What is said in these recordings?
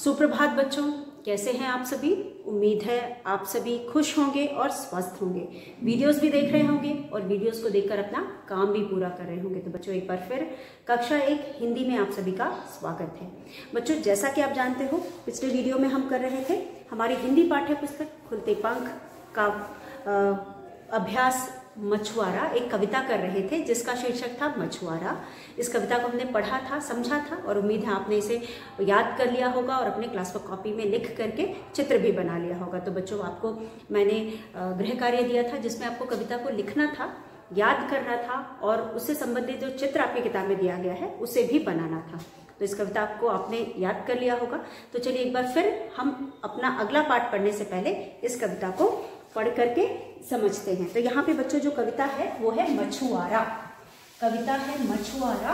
सुप्रभात बच्चों, कैसे हैं आप सभी। उम्मीद है आप सभी खुश होंगे और स्वस्थ होंगे। वीडियोस भी देख रहे होंगे और वीडियोस को देखकर अपना काम भी पूरा कर रहे होंगे। तो बच्चों एक बार फिर कक्षा 1 हिंदी में आप सभी का स्वागत है। बच्चों जैसा कि आप जानते हो, पिछले वीडियो में हम कर रहे थे हमारी हिंदी पाठ्य पुस्तक खुलते पंख का अभ्यास मछुआरा, एक कविता कर रहे थे जिसका शीर्षक था मछुआरा। इस कविता को हमने पढ़ा था, समझा था और उम्मीद है आपने इसे याद कर लिया होगा और अपने क्लास वर्क कॉपी में लिख करके चित्र भी बना लिया होगा। तो बच्चों आपको मैंने गृह कार्य दिया था जिसमें आपको कविता को लिखना था, याद करना था और उससे संबंधित जो चित्र आपकी किताब में दिया गया है उसे भी बनाना था। तो इस कविता को आपने याद कर लिया होगा। तो चलिए एक बार फिर हम अपना अगला पाठ पढ़ने से पहले इस कविता को पढ़ करके समझते हैं। तो यहाँ पे बच्चों जो कविता है वो है मछुआरा। कविता है मछुआरा।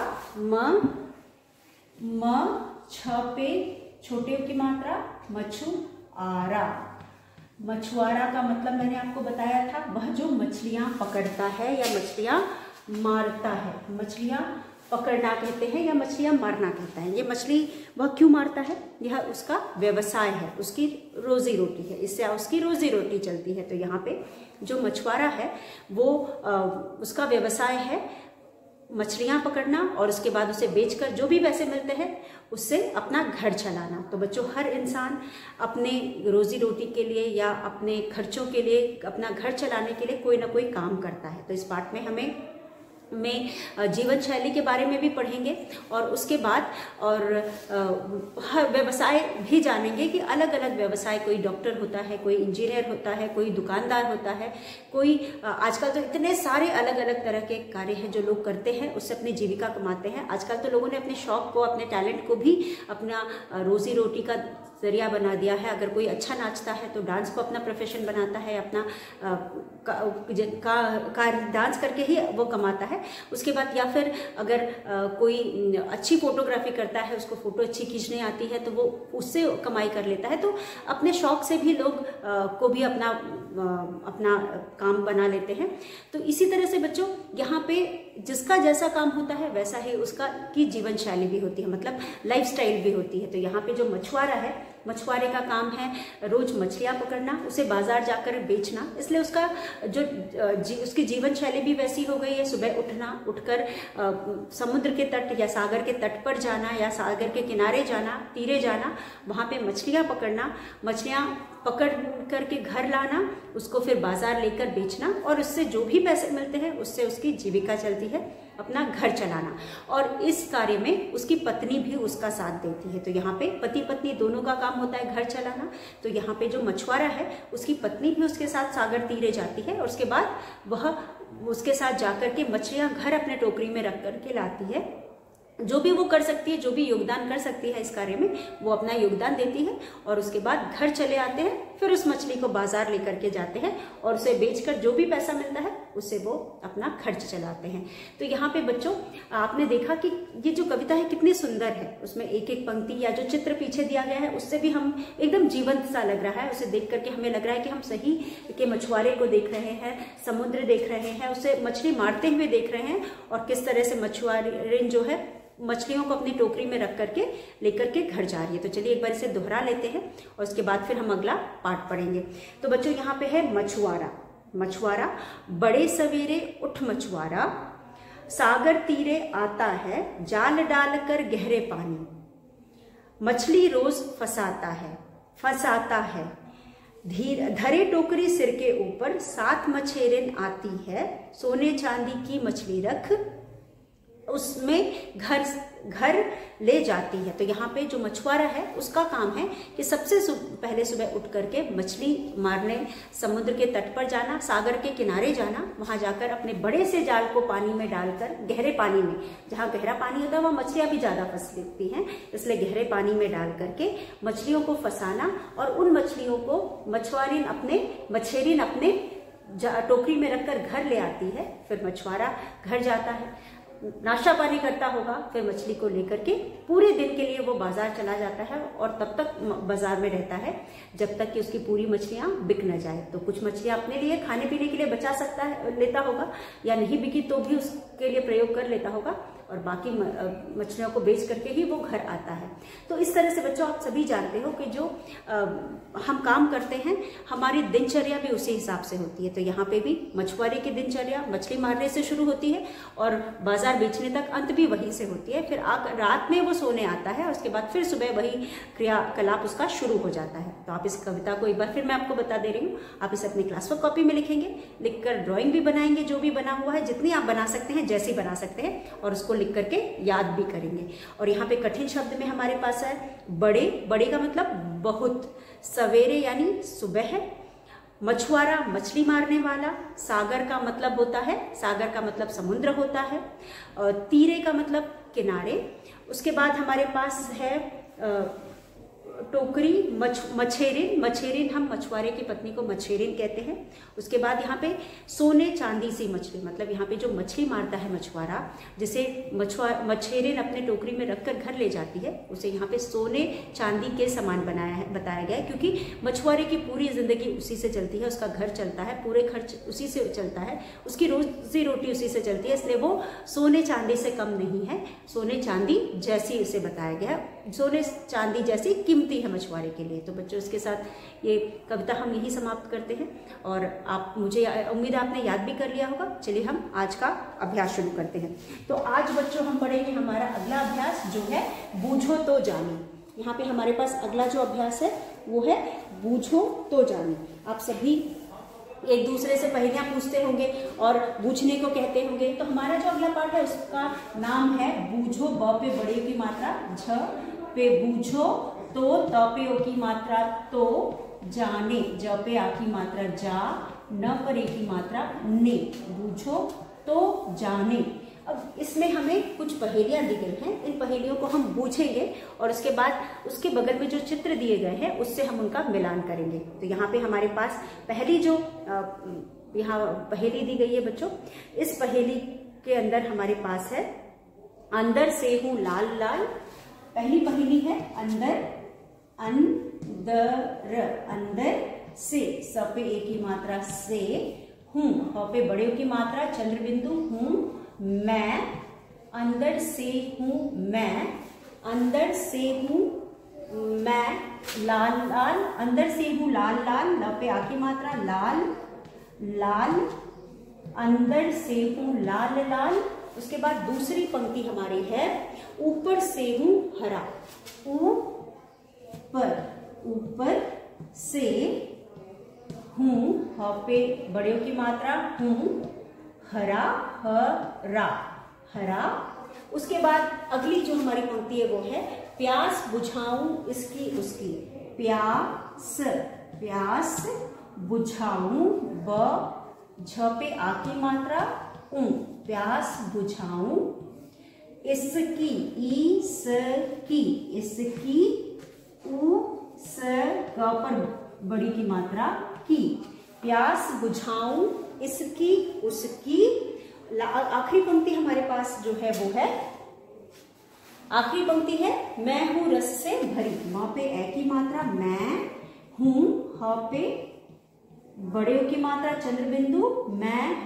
म छ पे छोटे की मात्रा मछुआरा। मछुआरा का मतलब मैंने आपको बताया था, वह जो मछलियां पकड़ता है या मछलियां मारता है। मछलियां पकड़ना कहते हैं या मछलियां मारना कहता है। ये मछली वह क्यों मारता है? यह उसका व्यवसाय है, उसकी रोजी रोटी है, इससे उसकी रोजी रोटी चलती है। तो यहाँ पे जो मछुआरा है वो उसका व्यवसाय है मछलियां पकड़ना और उसके बाद उसे बेचकर जो भी पैसे मिलते हैं उससे अपना घर चलाना। तो बच्चों हर इंसान अपने रोजी रोटी के लिए या अपने खर्चों के लिए, अपना घर चलाने के लिए कोई ना कोई काम करता है। तो इस पाठ में हमें जीवन शैली के बारे में भी पढ़ेंगे और उसके बाद और हर व्यवसाय भी जानेंगे कि अलग अलग व्यवसाय, कोई डॉक्टर होता है, कोई इंजीनियर होता है, कोई दुकानदार होता है, कोई आजकल तो इतने सारे अलग अलग तरह के कार्य हैं जो लोग करते हैं, उससे अपनी जीविका कमाते हैं। आजकल तो लोगों ने अपने शौक को, अपने टैलेंट को भी अपना रोजी रोटी का जरिया बना दिया है। अगर कोई अच्छा नाचता है तो डांस को अपना प्रोफेशन बनाता है, अपना डांस करके ही वो कमाता है। उसके बाद या फिर अगर कोई अच्छी फोटोग्राफी करता है, उसको फोटो अच्छी खींचने आती है तो वो उससे कमाई कर लेता है। तो अपने शौक से भी लोग को भी अपना काम बना लेते हैं। तो इसी तरह से बच्चों यहाँ पे जिसका जैसा काम होता है वैसा ही उसका की जीवन शैली भी होती है, मतलब लाइफस्टाइल भी होती है। तो यहाँ पे जो मछुआरा है, मछुआरे का काम है रोज मछलियां पकड़ना, उसे बाजार जाकर बेचना, इसलिए उसका जो उसकी जीवन शैली भी वैसी हो गई है। सुबह उठकर समुद्र के तट या सागर के तट पर जाना या सागर के किनारे जाना, तीरे जाना, वहां पे मछलियां पकड़ना, मछलियां पकड़ करके घर लाना, उसको फिर बाजार लेकर बेचना और उससे जो भी पैसे मिलते हैं उससे उसकी जीविका चलती है, अपना घर चलाना। और इस कार्य में उसकी पत्नी भी उसका साथ देती है। तो यहाँ पे पति पत्नी दोनों का काम होता है घर चलाना। तो यहाँ पे जो मछुआरा है उसकी पत्नी भी उसके साथ सागर तीरे जाती है और उसके बाद वह उसके साथ जाकर के मछलियां घर अपने टोकरी में रख करके लाती है। जो भी वो कर सकती है, जो भी योगदान कर सकती है इस कार्य में, वो अपना योगदान देती है और उसके बाद घर चले आते हैं। फिर उस मछली को बाजार लेकर के जाते हैं और उसे बेचकर जो भी पैसा मिलता है उससे वो अपना खर्च चलाते हैं। तो यहाँ पे बच्चों आपने देखा कि ये जो कविता है कितनी सुंदर है। उसमें एक एक पंक्ति या जो चित्र पीछे दिया गया है उससे भी हम एकदम जीवंत सा लग रहा है। उसे देख करके हमें लग रहा है कि हम सही के मछुआरे को देख रहे हैं, समुद्र देख रहे हैं, उसे मछली मारते हुए देख रहे हैं और किस तरह से मछुआरे जो है मछलियों को अपनी टोकरी में रख करके लेकर के घर जा रही है। तो चलिए एक बार इसे दोहरा लेते हैं और उसके बाद फिर हम अगला पाठ पढ़ेंगे। तो बच्चों यहाँ पे है मछुआरा। मछुआरा बड़े सवेरे उठ मछुआरा, सागर तीरे आता है, जाल डालकर गहरे पानी, मछली रोज फंसाता है, धरे टोकरी सिर के ऊपर, 7 मछेरिन आती है, सोने चांदी की मछली रख उसमें घर ले जाती है। तो यहाँ पे जो मछुआरा है उसका काम है कि सबसे पहले सुबह उठ करके मछली मारने समुद्र के तट पर जाना, सागर के किनारे जाना, वहां जाकर अपने बड़े से जाल को पानी में डालकर, गहरे पानी में, जहाँ गहरा पानी होता है वहाँ मछलियां भी ज्यादा फंस लेती हैं, इसलिए गहरे पानी में डाल करके मछलियों को फंसाना और उन मछलियों को मछेरिन अपने टोकरी में रखकर घर ले आती है। फिर मछुआरा घर जाता है, नाश्ता पानी करता होगा, फिर मछली को लेकर के पूरे दिन के लिए वो बाजार चला जाता है और तब तक बाजार में रहता है जब तक कि उसकी पूरी मछलियां बिक न जाए। तो कुछ मछलियां अपने लिए खाने पीने के लिए बचा लेता होगा या नहीं बिकी तो भी उसके लिए प्रयोग कर लेता होगा और बाकी मछलियों को बेच करके ही वो घर आता है। तो इस तरह से बच्चों आप सभी जानते हो कि जो हम काम करते हैं हमारी दिनचर्या भी उसी हिसाब से होती है। तो यहाँ पे भी मछुआरे की दिनचर्या मछली मारने से शुरू होती है और बाजार बेचने तक अंत भी वहीं से होती है। फिर रात में वो सोने आता है और उसके बाद फिर सुबह वही क्रियाकलाप उसका शुरू हो जाता है। तो आप इस कविता को एक बार फिर मैं आपको बता दे रही हूँ, आप इसे अपनी क्लास वर्क कॉपी में लिखेंगे, लिखकर ड्राइंग भी बनाएंगे, जो भी बना हुआ है जितनी आप बना सकते हैं जैसी बना सकते हैं, और उसको लिख करके याद भी करेंगे। और यहाँ पे कठिन शब्द में हमारे पास है बड़े, बड़े का मतलब बहुत, सवेरे यानी सुबह, मछुआरा मछली मारने वाला, सागर का मतलब होता है, सागर का मतलब समुद्र होता है, तीरे का मतलब किनारे। उसके बाद हमारे पास है टोकरी, मछेरिन, मछेरिन हम मछुआरे की पत्नी को मछेरिन कहते हैं। उसके बाद यहाँ पे सोने चांदी सी मछली, मतलब यहाँ पे जो मछली मारता है मछुआरा, जिसे मछेरिन अपने टोकरी में रखकर घर ले जाती है, उसे यहाँ पे सोने चांदी के समान बताया गया है, क्योंकि मछुआरे की पूरी जिंदगी उसी से चलती है, उसका घर चलता है, पूरे खर्च उसी से चलता है, उसकी रोजी रोटी उसी से चलती है, इसलिए वो सोने चांदी से कम नहीं है, सोने चांदी जैसी उसे बताया गया है, सोने चांदी जैसी कीमती है मछुआरे के लिए। तो बच्चों इसके साथ ये कविता हम यही समाप्त करते हैं और आप, मुझे उम्मीद है आपने याद भी कर लिया होगा। चलिए हम आज का अभ्यास शुरू करते हैं। तो आज बच्चों हम पढ़ेंगे हमारा अगला अभ्यास जो है बूझो तो जाने। यहाँ पे हमारे पास अगला जो अभ्यास है वो है बूझो तो जाने। आप सभी एक दूसरे से पहेलियां पूछते होंगे और बूझने को कहते होंगे। तो हमारा जो अगला पार्ट है उसका नाम है बूझो। ब पे बड़े की मात्रा झ, पे बूझो, तो त पे ओ की मात्रा तो, जाने, ज पे आ की मात्रा जा, न पर ए की मात्रा ने, बूझो तो जाने। अब इसमें हमें कुछ पहेलियां दी गई हैं, इन पहेलियों को हम बूझेंगे और उसके बाद उसके बगल में जो चित्र दिए गए हैं उससे हम उनका मिलान करेंगे। तो यहाँ पे हमारे पास पहली जो यहाँ पहेली दी गई है बच्चों, इस पहेली के अंदर हमारे पास है अंदर से हूँ लाल लाल। पहली पहेली है अंदर, अंदर, अंदर से, स पे ए की मात्रा से, हूँ, ह पे बड़े की मात्रा चंद्र बिंदु, हूँ मैं, अंदर से हूँ मैं, अंदर से हूँ मैं, लाल लाल, अंदर से हूँ लाल लाल, ल पे आ की मात्रा लाल लाल, अंदर से हूँ लाल लाल। उसके बाद दूसरी पंक्ति हमारी है ऊपर से हूँ हरा, ऊपर, ऊपर से हूँ, ह पे बड़े की मात्रा हूँ, हरा, हरा, हरा। उसके बाद अगली जो हमारी पंक्ति है वो है प्यास बुझाऊं इसकी उसकी, प्यास, प्यास बुझाऊं, ब झ पे आ की मात्रा ऊ, प्यास बुझाऊं इसकी, इसकी, इसकी, ऊ स ग पर बड़ी की मात्रा की, प्यास बुझाऊं इसकी उसकी। आखिरी पंक्ति हमारे पास जो है वो है, आखिरी पंक्ति है मैं हूं रस से भरी, म पे ए की मात्रा मैं हूं, ह पे बड़े की मात्रा चंद्र बिंदु, मैं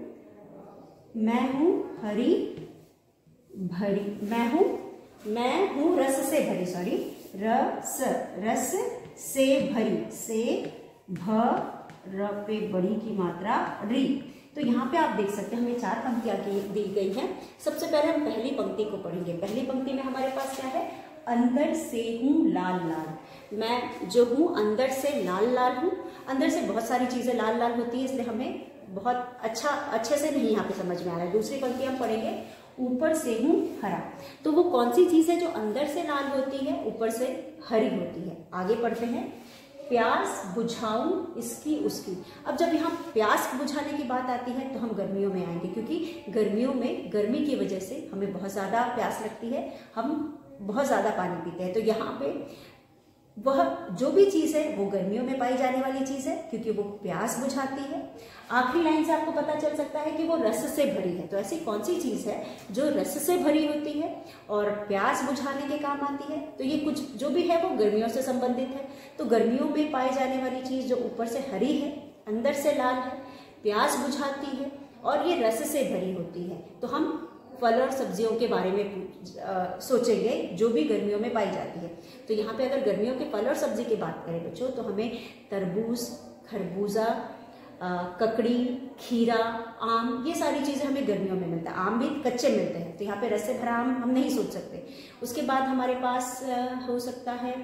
हूं हरी भरी, मैं हूं रस से भरी, सॉरी रस, रस से भरी, से भ र पे बड़ी की मात्रा री। तो यहाँ पे आप देख सकते हैं हमें चार पंक्तियां दी गई हैं। सबसे पहले हम पहली पंक्ति को पढ़ेंगे। पहली पंक्ति में हमारे पास क्या है, अंदर से हूँ लाल लाल, मैं जो हूँ अंदर से लाल लाल हूँ। अंदर से बहुत सारी चीजें लाल लाल होती है, इसलिए हमें बहुत अच्छे से नहीं यहाँ पे समझ में आ रहा है। दूसरी पंक्ति हम पढ़ेंगे ऊपर से हूँ हरा। तो वो कौन सी चीज है जो अंदर से लाल होती है, ऊपर से हरी होती है। आगे पढ़ते हैं प्यास बुझाऊं इसकी उसकी। अब जब यहाँ प्यास बुझाने की बात आती है तो हम गर्मियों में आएंगे, क्योंकि गर्मियों में गर्मी की वजह से हमें बहुत ज्यादा प्यास लगती है, हम बहुत ज्यादा पानी पीते हैं। तो यहाँ पे वह जो भी चीज है वो गर्मियों में पाई जाने वाली चीज है, क्योंकि वो प्यास बुझाती है। आखिरी लाइन से आपको पता चल सकता है कि वो रस से भरी है। तो ऐसी कौन सी चीज है जो रस से भरी होती है और प्यास बुझाने के काम आती है। तो ये कुछ जो भी है वो गर्मियों से संबंधित है। तो गर्मियों में पाई जाने वाली चीज जो ऊपर से हरी है, अंदर से लाल है, प्यास बुझाती है और ये रस से भरी होती है। तो हम फल और सब्जियों के बारे में सोचेंगे जो भी गर्मियों में पाई जाती है। तो यहाँ पे अगर गर्मियों के फल और सब्जी की बात करें बच्चों, तो हमें तरबूज, खरबूजा, ककड़ी, खीरा, आम, ये सारी चीज़ें हमें गर्मियों में मिलता है। आम भी कच्चे मिलते हैं, तो यहाँ पे रस से भरा आम हम नहीं सोच सकते। उसके बाद हमारे पास हो सकता है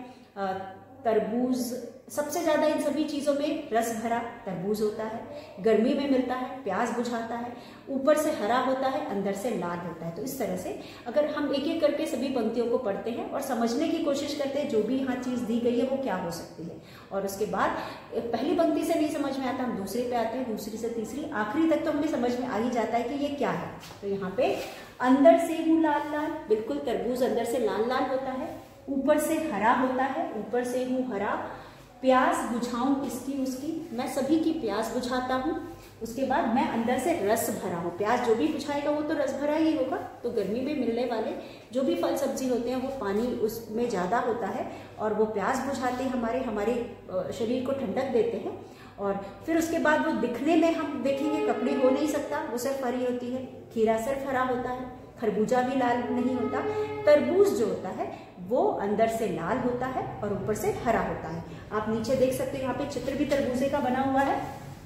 तरबूज, सबसे ज़्यादा इन सभी चीज़ों में रस भरा तरबूज होता है, गर्मी में मिलता है, प्यास बुझाता है, ऊपर से हरा होता है, अंदर से लाल होता है। तो इस तरह से अगर हम एक एक करके सभी पंक्तियों को पढ़ते हैं और समझने की कोशिश करते हैं जो भी यहाँ चीज़ दी गई है वो क्या हो सकती है, और उसके बाद पहली पंक्ति से नहीं समझ में आता, हम दूसरे पे आते हैं, दूसरी से तीसरी, आखिरी तक तो हमें समझ में आ ही जाता है कि ये क्या है। तो यहाँ पे अंदर से हूँ लाल लाल, बिल्कुल तरबूज अंदर से लाल लाल होता है, ऊपर से हरा होता है, ऊपर से हूँ हरा, प्यास बुझाऊं इसकी उसकी, मैं सभी की प्यास बुझाता हूँ। उसके बाद मैं अंदर से रस भरा हूँ, प्यास जो भी बुझाएगा वो तो रस भरा ही होगा। तो गर्मी में मिलने वाले जो भी फल सब्जी होते हैं वो पानी उसमें ज़्यादा होता है और वो प्यास बुझाते हैं, हमारे शरीर को ठंडक देते हैं। और फिर उसके बाद वो दिखने में हम देखेंगे, ककड़ी हो नहीं सकता, वो सिर्फ हरी होती है, खीरा सिर्फ हरा होता है, खरबूजा भी लाल नहीं होता, तरबूज जो होता है वो अंदर से लाल होता है और ऊपर से हरा होता है। आप नीचे देख सकते हो, यहाँ पे चित्र भी तरबूजे का बना हुआ है,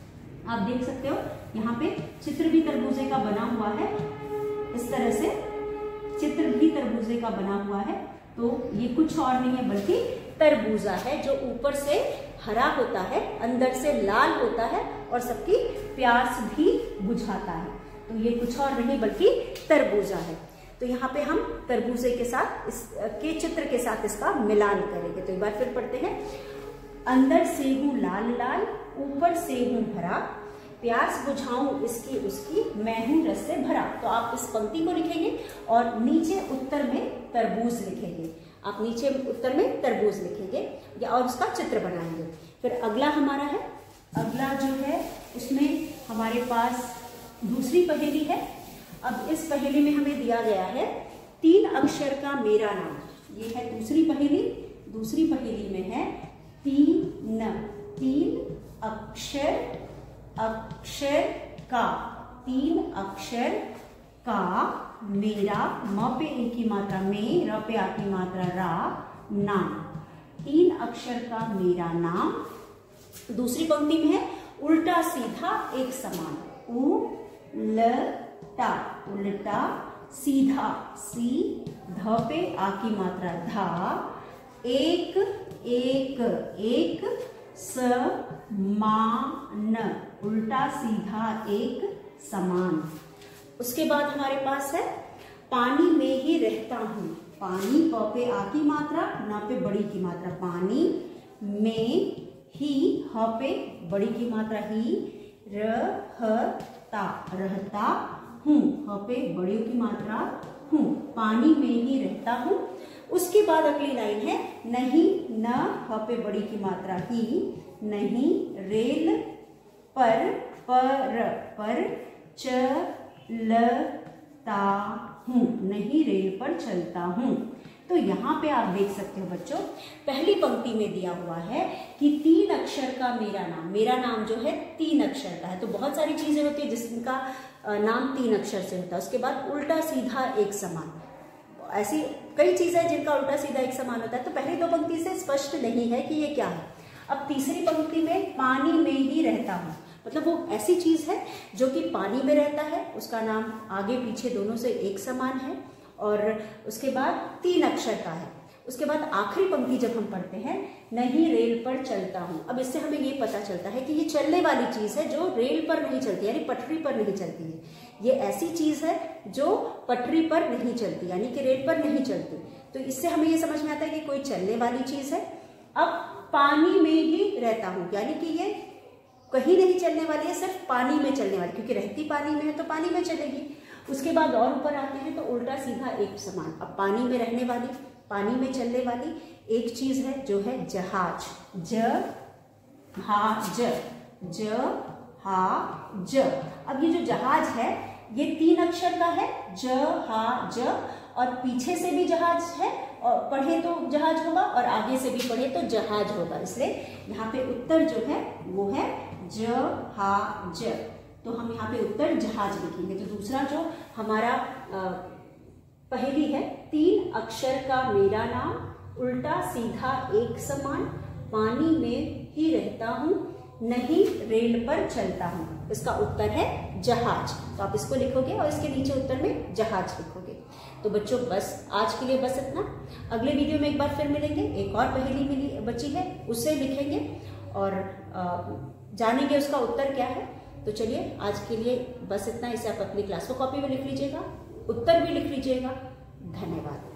आप देख सकते हो यहाँ पे चित्र भी तरबूजे का बना हुआ है। इस तरह से चित्र भी तरबूजे का बना हुआ है। तो ये कुछ और नहीं है बल्कि तरबूजा है, जो ऊपर से हरा होता है, अंदर से लाल होता है और सबकी प्यास भी बुझाता है। तो ये कुछ और नहीं बल्कि तरबूजा है। तो यहाँ पे हम तरबूजे के साथ इसके चित्र के साथ इसका मिलान करेंगे। तो एक बार फिर पढ़ते हैं, अंदर से हूँ लाल लाल, ऊपर से हूँ हरा, प्यास बुझाऊं इसकी उसकी, मैं हूँ रस से भरा। तो आप इस पंक्ति को लिखेंगे और नीचे उत्तर में तरबूज लिखेंगे। आप नीचे उत्तर में तरबूज लिखेंगे या और उसका चित्र बनाएंगे। फिर अगला हमारा है, अगला जो है उसमें हमारे पास दूसरी पहेली है। अब इस पहेली में हमें दिया गया है 3 अक्षर का मेरा नाम। ये है दूसरी पहेली। दूसरी पहेली में है 3 अक्षर का, 3 अक्षर का मेरा, म पे ए की मात्रा में, र पे आ की मात्रा रा, नाम। 3 अक्षर का मेरा नाम। दूसरी पंक्ति में है उल्टा सीधा एक समान, उल्टा, उल्टा सीधा, सी, ध पे आ की मात्रा धा, एक एक एक समान, उल्टा सीधा एक समान। उसके बाद हमारे पास है पानी में ही रहता हूँ, पानी प पे आ की मात्रा, न पे बड़ी की मात्रा, पानी में ही, ह पे बड़ी की मात्रा ही, रहता, रहता हूँ, ह पे बड़ी की मात्रा हूँ, पानी में ही रहता हूँ। उसके बाद अगली लाइन है नहीं, न, ह पे बड़ी की मात्रा ही, नहीं रेल पर चलता हूँ, नहीं रेल पर चलता हूँ। तो यहाँ पे आप देख सकते हो बच्चों, पहली पंक्ति में दिया हुआ है कि 3 अक्षर का मेरा नाम। मेरा नाम जो है 3 अक्षर का है। तो बहुत सारी चीजें होती है जिसका नाम 3 अक्षर से होता है। उसके बाद उल्टा सीधा एक समान, ऐसी कई चीजें जिनका उल्टा सीधा एक समान होता है। तो पहली 2 पंक्ति से स्पष्ट नहीं है कि ये क्या है। अब तीसरी पंक्ति में पानी में ही रहता हूँ, मतलब वो ऐसी चीज है जो कि पानी में रहता है, उसका नाम आगे पीछे दोनों से एक समान है और उसके बाद 3 अक्षर का है। उसके बाद आखिरी पंक्ति जब हम पढ़ते हैं नहीं रेल पर चलता हूँ, अब इससे हमें ये पता चलता है कि ये चलने वाली चीज है जो रेल पर नहीं चलती, यानी पटरी पर नहीं चलती है। ये ऐसी चीज है जो पटरी पर नहीं चलती, यानी कि रेल पर नहीं चलती। तो इससे हमें ये समझ में आता है कि कोई चलने वाली चीज है। अब पानी में ही रहता हूँ, यानी कि ये कहीं नहीं चलने वाली है, सिर्फ पानी में चलने वाली, क्योंकि रहती पानी में है तो पानी में चलेगी। उसके बाद और ऊपर आते हैं तो उल्टा सीधा एक समान। अब पानी में रहने वाली, पानी में चलने वाली एक चीज है जो है जहाज, जहाज, जहाज। अब ये जो जहाज है ये 3 अक्षर का है, जहाज, और पीछे से भी जहाज है और पढ़े तो जहाज होगा और आगे से भी पढ़े तो जहाज होगा। इसलिए यहाँ पे उत्तर जो है वो है जहाज। तो हम यहाँ पे उत्तर जहाज लिखेंगे। तो दूसरा जो हमारा पहेली है, 3 अक्षर का मेरा नाम, उल्टा सीधा एक समान, पानी में ही रहता हूँ, नहीं रेल पर चलता हूँ। इसका उत्तर है जहाज। तो आप इसको लिखोगे और इसके नीचे उत्तर में जहाज लिखोगे। तो बच्चों बस आज के लिए बस इतना। अगले वीडियो में एक बार फिर मिलेंगे, एक और पहेली मिली बची है, उसे लिखेंगे और जानेंगे उसका उत्तर क्या है। तो चलिए आज के लिए बस इतना। इसे आप अपनी क्लास को कॉपी में लिख लीजिएगा, उत्तर भी लिख लीजिएगा। धन्यवाद।